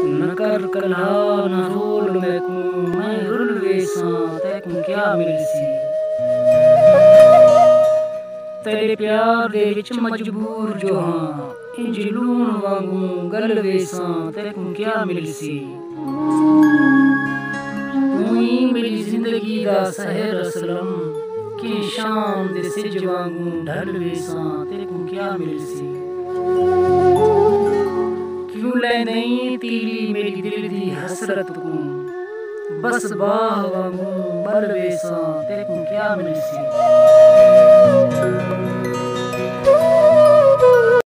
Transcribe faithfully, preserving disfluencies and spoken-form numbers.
न कर कलहा न रोल मैं कूं मैं रुल वेसां तैकूं क्या मिलसी। तेरे प्यार दे विच मजबूर जो हां इंज लूण वांगूं गल वेसां तैकूं क्या मिलसी। तूं ही मेरी जिंदगी दा सहर असलम कि शाम दे सिज वांगूं ढल वेसां तैकूं क्या मिलसी। क्यों लैंदई तीली मेरी दिल दी हसरत कूं बस बाह वांगूं मल वेसां तैकूं क्या मिलसी।